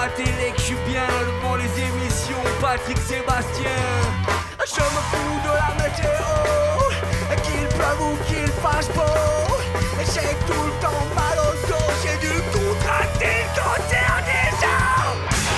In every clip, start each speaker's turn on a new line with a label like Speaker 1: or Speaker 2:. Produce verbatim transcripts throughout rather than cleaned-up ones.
Speaker 1: la télé que je suis bien devant les émissions Patrick Sébastien. Je me fous de la météo, qu'il pleuve ou qu'il fasse beau. J'ai tout le temps mal au dos, j'ai dû contracter le cancer des os.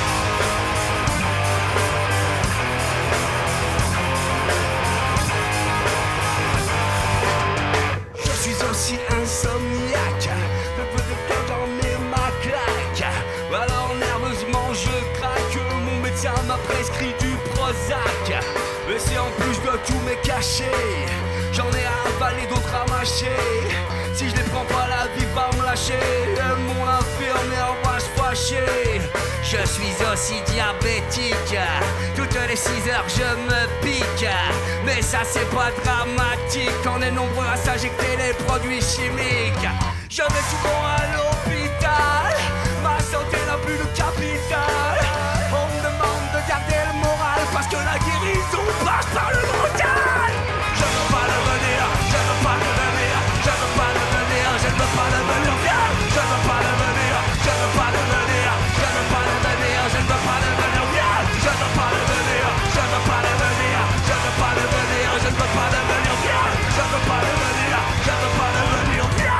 Speaker 1: Je suis aussi insomniaque, le peu de temps j'en ai ma claque. Alors nerveusement je craque, mon médecin m'a prescrit du Prozac. Mais si en plus de tout m'est caché, j'en ai à avaler, d'autres à mâcher. Si je les prends pas, la vie va me lâcher. Mon infirmière va se fâcher. Je suis aussi diabétique, toutes les six heures je me pique. Mais ça c'est pas dramatique, on est nombreux à s'injecter les produits chimiques. Je vais souvent à l'hôpital, ma santé n'a plus de capital. On me demande de garder le moral, parce que la guérison passe par le mental. Je veux pas devenir, je veux pas devenir, je veux pas devenir, je ne veux pas devenir bien. Je veux pas devenir, je veux pas devenir, je veux pas devenir, je ne veux pas devenir bien. Je veux pas devenir, je veux pas devenir, je veux pas devenir, je ne veux pas devenir bien. Je veux pas devenir, je veux pas devenir bien.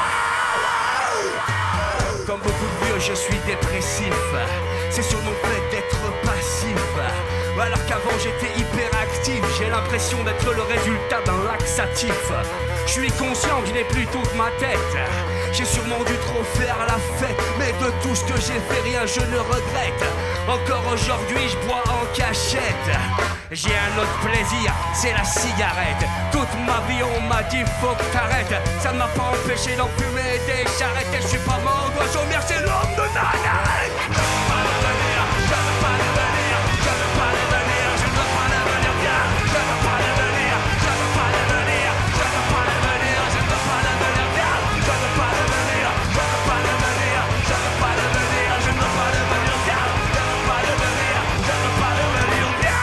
Speaker 1: Comme beaucoup de vieux, je suis dépressif. C'est sur mon fait d'être passif. Alors qu'avant j'étais hyperactif, j'ai l'impression d'être le résultat d'un laxatif. Je suis conscient que je n'ai plus toute ma tête. J'ai sûrement dû trop faire la fête, mais de tout ce que j'ai fait, rien je ne regrette. Encore aujourd'hui je bois en cachette. J'ai un autre plaisir, c'est la cigarette. Toute ma vie on m'a dit faut que t'arrêtes. Ça ne m'a pas empêché d'en fumer des charrettes. Et je suis pas mort d'oiseau, merci l'homme de Nazareth. Je veux pas devenir, je veux pas devenir, je veux pas devenir, je ne veux pas devenir bien. Je veux pas devenir, je veux pas devenir, je veux pas devenir, je ne veux pas devenir bien. Je veux pas devenir, je veux pas devenir, je veux pas devenir, je ne veux pas devenir bien. Je veux pas devenir, je veux pas devenir bien.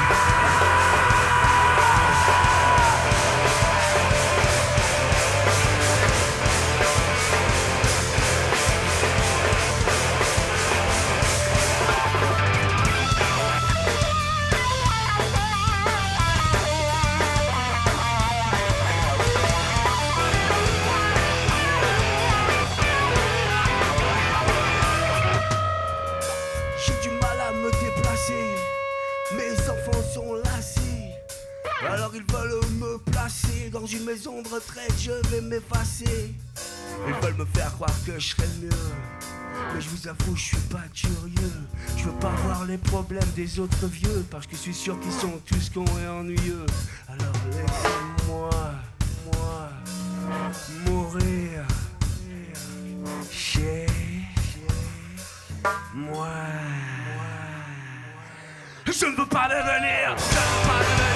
Speaker 1: J'ai du mal à me déplacer, mes enfants sont lassés. Alors ils veulent me placer dans une maison de retraite, je vais m'effacer. Ils veulent me faire croire que je serai mieux, mais je vous avoue, je suis pas curieux. Je veux pas voir les problèmes des autres vieux, parce que je suis sûr qu'ils sont tous cons et ennuyeux. Alors laissez-moi, moi, mourir chez moi. Je ne veux pas devenir, je ne veux pas devenir.